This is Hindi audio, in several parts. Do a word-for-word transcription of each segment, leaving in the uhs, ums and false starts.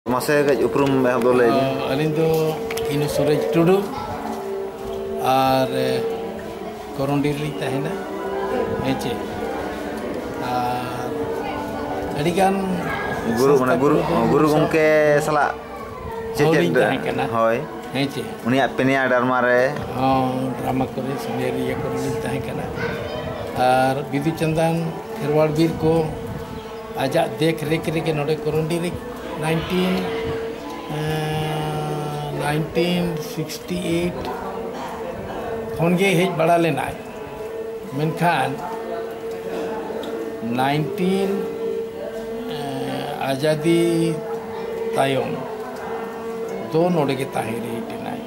मासे गज उपरुम में हम बोले अलिन दो इन सूरज टुडू और कोरोंडी ली तहना हेचे अडिगान गुरु माने गुरु गुरु गमके सला चेचेद होय हेचे उनिया पेनिया ड्रामा रे हां ड्रामा करे सुनेरिया कोरोंडी तहना और बिदु चंदन खेरवाड़ बीर को आजा देख रेख रे के नोडे कोरोंडी रे नाइनटीन सिक्सटी एट खनगे हेज बड़ा लेना मेनखान नाइनटीन आज़ादी तायम दो नोडे के ताहिरी टेनाय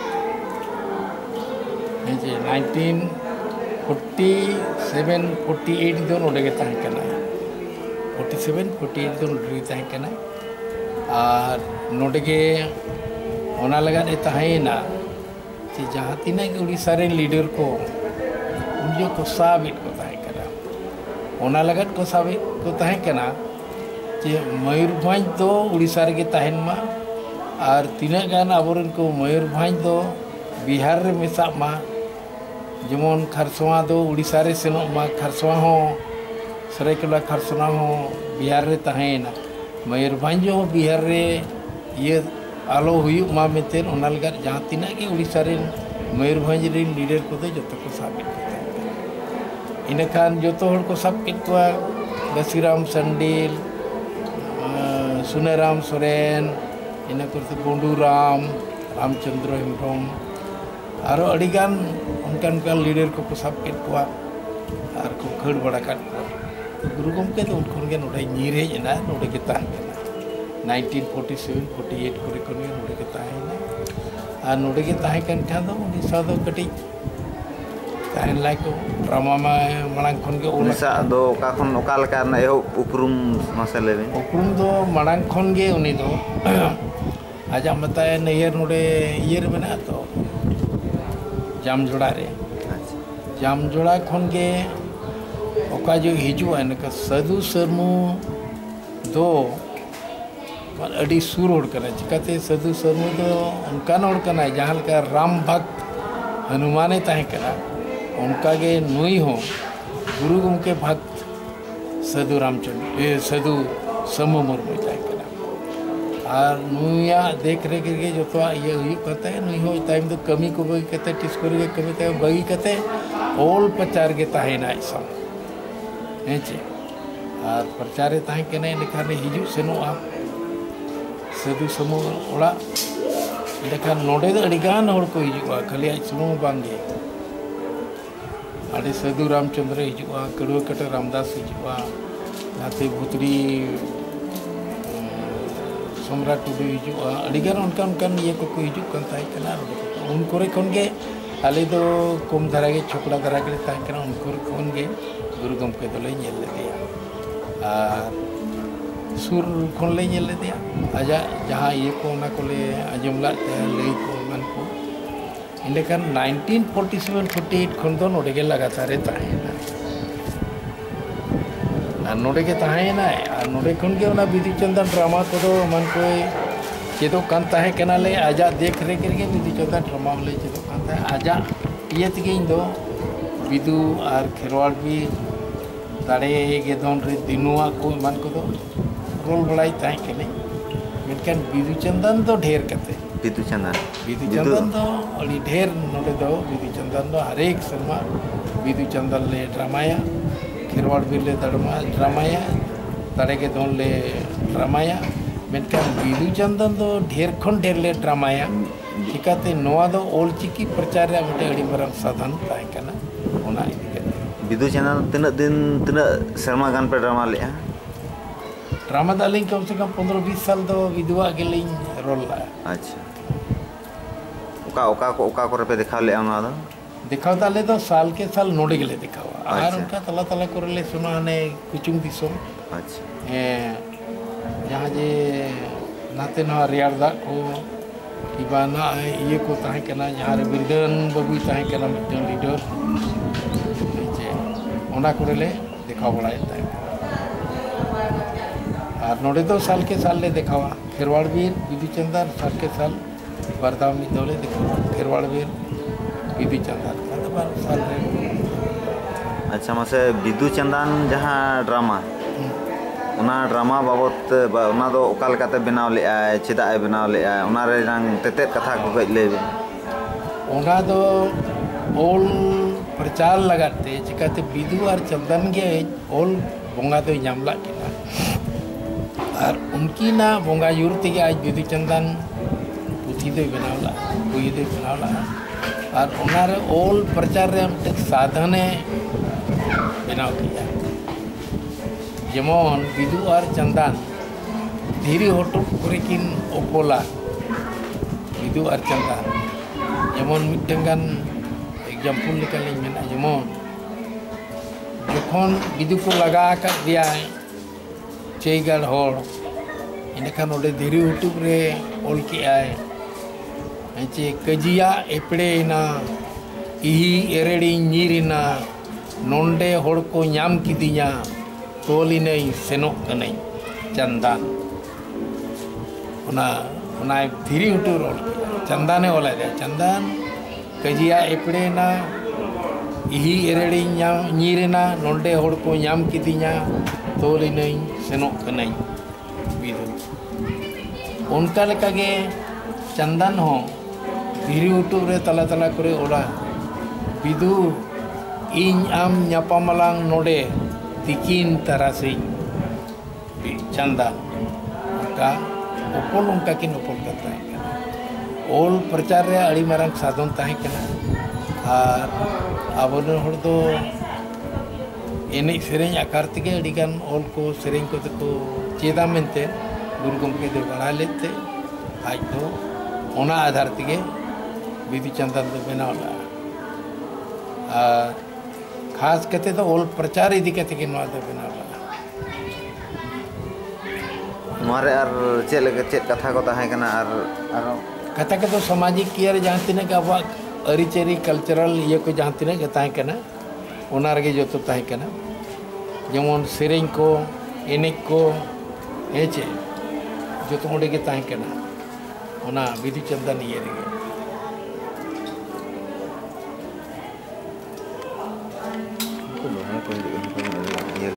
हेजे nineteen forty seven forty eight दो नोडे के ताहि कना फोर्टी सेवन फोर्टी एट दो नोडे के ताहि कना और नोडे के ओना लगा तहना कि जहाँ तीना उड़ीसा रे लीडर को उन को साबित को तहकना ओना लगा को साबित को तहकना कि मयूरभंज दो उड़ीसा रे तहन मा और तीना गान आबोरन को मयूरभंज दो बिहार रे मेसा मा जेमन खरसवा दो उड़ीसा रे सेनो मा खरसवा हो सरायकेला खरसवा हो बिहार रे तहना मयूरभंज हो बिहार रे ये आलो हुई मा मेते ओना लगा जहाँ तीना के उड़ीसा रे मयूरभंज रे लीडर को दे जतो को साबित करते इन खान जतो हर को सब कितवा बसीराम संडील सुनेराम सोरेन इन करते गोंडूराम रामचंद्र हेम्ब्रम आरो अडिगान उनकान का लीडर को सब कितवा आर को खड़ बड़ा काट गुरु गमके तो उनखन के नोडे नीर हेजना नोडे के ताहना nineteen forty seven forty eight करे कोने नोडे के ताहना आ नोडे के ताहे कन खान दो उड़ीसा दो कटी ताहन लायक ड्रामा में मणांग खन के उड़ीसा दो का खन ओका लका ना एहो उपरुम मासे लेबे उपरुम दो मणांग खन गे उनी दो आजा बताए नैयर नोडे ईयर बना तो जामजोड़ा रे जामजोड़ा खन गे ओका जो हिजू है ना साधु सरमू दो अड़ी सुर होड़ करना चिकाते साधु सरमू दो उनका होड़ करना जहाँ का राम भक्त हनुमाने ताहे करा उनका के नुई हो गुरु गमके भक्त साधु रामचंद्र साधु समू मुर्मू ताहे करा और नुया देख रेख के जो तो ये हुई कहते हैं नुई हो टाइम तो कमी को बगी कहते टिस्कोर के कमी ते बगी कहते ओल प्रचार के ताहे ना ऐसा हेचे और प्रचारे ताहे के नहीं लिखा ने हिजू सेनो आप साधु समूह ओड़ा लेकिन नोडे दो अड़ीगान होड़ को हिजुआ खाली आज समूह बांगे आड़े साधु रामचंद्र हिजुआ कड़ुआ कटे रामदास हिजुआ नाते भूतरी सम्राट टुडू हिजुआ अड़ीगान उनका उनका ये को को हिजु कन ताई कना उन कोरे खन के आले दो कम धरा के छोकड़ा धरा के ताई कना उन कोरे खन के गुरु गमके दोले नेल लेया और सुर खन ले नेल लेया आजा जहाँ ये को ना को ले आजम लाते लई को मन को इनलेखान nineteen forty seven forty eight खन दो नोडे के लगातार ताहेना और नोडे के ताहेना और नोडे खन के ना बिदु चंदन ड्रामा को दो मन को चेदो कान ताहे कना ले आजा देख रेख के बिदु चंदन ड्रामा ले चेदो कान ताहे आजा ये तगे इन दो बिदु और खेरवाड़ भी दाड़े के दोन रे दिनुआ को मन को दो रोल बड़ाई ताहे के नहीं मेनकान बिदु चंदन तो ढेर कते बिदु चंदन बिदु चंदन तो अड़ी ढेर नोडे दो बिदु चंदन दो हर एक शर्मा बिदु चंदन ले ड्रामाया खेरवाड़ भी ले दड़मा ड्रामाया दाड़े के दोन ले ड्रामाया मेनकान बिदु चंदन दो ढेर खन ढेर ले ड्रामाया चिकाते नोआ दो ओल चिकी प्रचार रे मटे अड़ी मरम साधन ताहे कना ओना इदी कते बिदु चंदन तिना दिन तिना शर्मा गान पे ड्रामा ले ड्रामा दालिंग कम से कम पंद्रह बीस साल दो विधवा के लिए रोल ला अच्छा ओका ओका को ओका को पे दिखा ले आना दो दिखाओ ताले तो साल के साल नोडे के लिए दिखावा और उनका तला तला कर ले सुना ने कुचुंग दिसो अच्छा जहाँ जे नाते ना रियार दा को किबाना ये को ताहे कना जहाँ रे बिरगन बबू ताहे कना मिटन लीडर ओना को ले दिखाओ बड़ा ताहे और नोड़े दो साल के साल ले दिखावा खेरवाड़ वीर बिदु चंदन साल के साल बरदाव में दौले दिखावा खेरवाड़ वीर बिदु चंदन मतलब बार साल रे अच्छा मासे बिदु चंदन जहाँ ड्रामा उना ड्रामा बाबत उना दो ओका लेकाते बनाव ले आय चेदा ए बनाव ले आय उना रे रंग तेते कथा को गज ले उना दो ओल प्रचार लगाते चिकाते बिदु और चंदन के ओल बोंगा तो नामला किना और उनकी ना बोंगा युरती के आज बिदु चंदन पुथी दो बनावला पुई दो बनावला और उनारे ओल प्रचार रे हमते साधने बनाव किया जेमन बिदु और चंदन धीरे होटो करे किन ओपोला बिदु और चंदन जेमन मिटंगान एग्जाम्पल निकल मेना जेमन जखन बिदु को लगा कर दिया चेगार होड़ इनखान ओडे धीरे होटो रे ओल के आए चे कजिया एपड़े ना इही एरेड़ी नीरिना नोंडे होड़ को नाम किदिया तोली नहीं सेनो कनई चंदन उना उना धीरे उठू रोल चंदने ओला दे चंदन कजिया एपड़े ना इही एरेड़ी नीरेना नोंडे होड़ को नाम किदिया तोली नहीं सेनो कनई बिदु उनका लेका गे चंदन हो धीरे उठू रे तला तला करे ओला बिदु इन आम ᱧᱟᱯᱟᱢᱟᱞᱟᱝ नोडे तिकिन तरासी चंदन उनका उपल उनका किन उपल करता है ओल प्रचार रे अड़ी मारंग साधन ताहे कना और आबोन हर दो एने सेरें आकार तके अड़ी गान ओल को सेरें को तको चेदा मेनते गुरु गमके दे बड़ा लेते आज तो ओना आधार तके बिदु चंदन दो बनावला खास कहते तो ओल प्रचार इदी कहते कि नवा दो बनावला मारे आर चेल चेत कथा को ताहे कना आर आर कथा के तो सामाजिक कियर जहाँ तिने का अब अरिचेरी कल्चरल ये को जहाँ तिने के ताहे कना ओना रगे जो तो ताहे कना जेमन सेरें को एने को हेचे जो तो ओडे के ताहे कना ओना बिदु चंदन ये रगे को